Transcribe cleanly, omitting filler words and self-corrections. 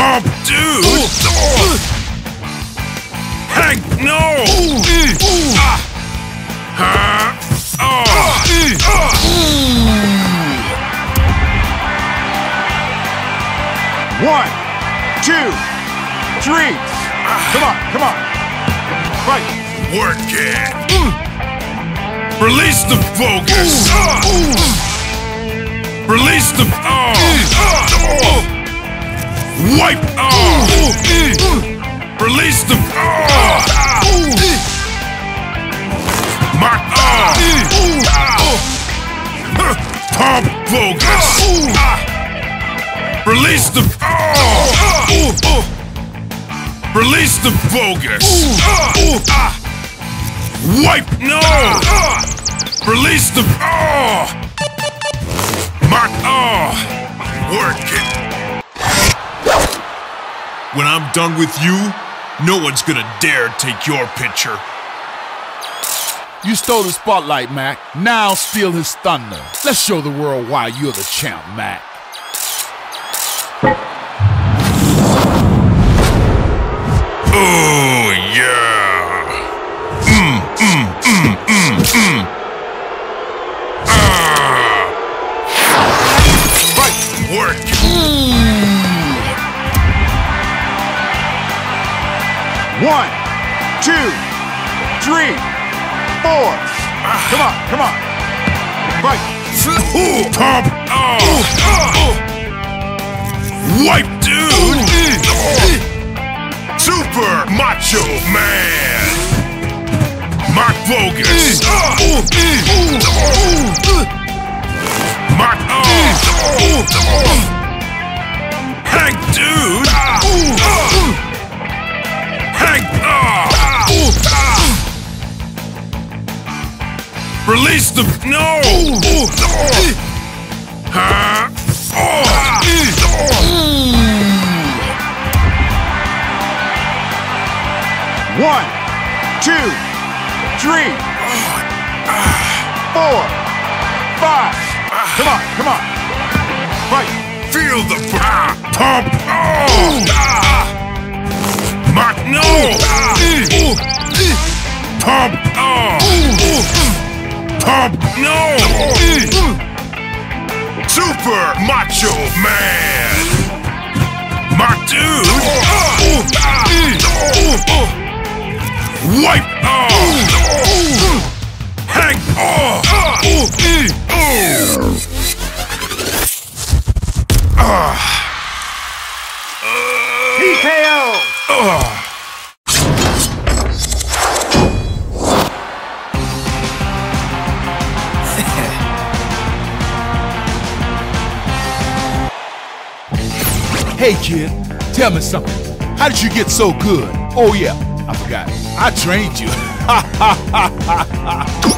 Pump, dude! Hank, no! One, two, three. Come on, come on. Fight. Work it. Release the bogus. Release the wipe. Release the mark. Pump bogus. Release the release the bogus. Wipe, no. Release the mark. Work it. When I'm done with you, no one's gonna dare take your picture. You stole the spotlight, Mac. Now steal his thunder. Let's show the world why you're the champ, Mac. Oh, yeah. Right. Work. One, two, three, four. Come on, come on. Fight. Pump. Wipe, dude. Super Macho Man. Mark bogus. Mark. Hank, dude. Hank. Release the no. One, two, three, four, five. Come on, come on. Fight. Feel the pump. Mark, no. Pump. Pump, no. Super Macho Man. Mark, dude. Wipe. Hank. TKO. Hey, kid, tell me something. How did you get so good? Oh, yeah, I forgot. I trained you.